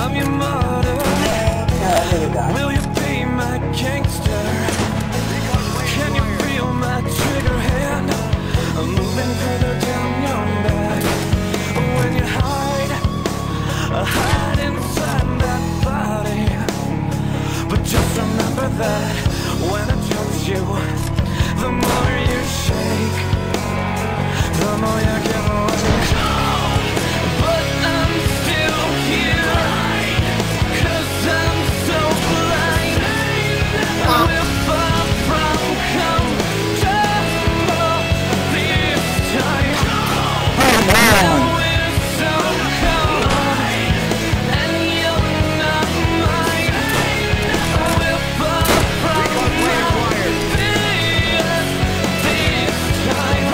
I'm your martyr. Will you be my gangster? Can you feel my trigger hand moving further down your back? When you hide inside that body. But just remember that when I touch you, the more you shake, the more you give away. But I'm still here, 'cause I'm so blind. We're far from comfortable this time. We're so cold, and you're not mine. We're far from this time.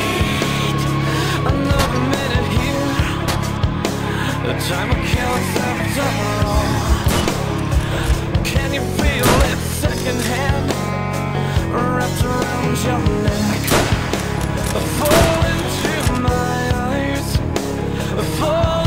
Another minute here, the time will kill us after all. Can you feel it secondhand, wrapped around your neck? Fall into my eyes, fall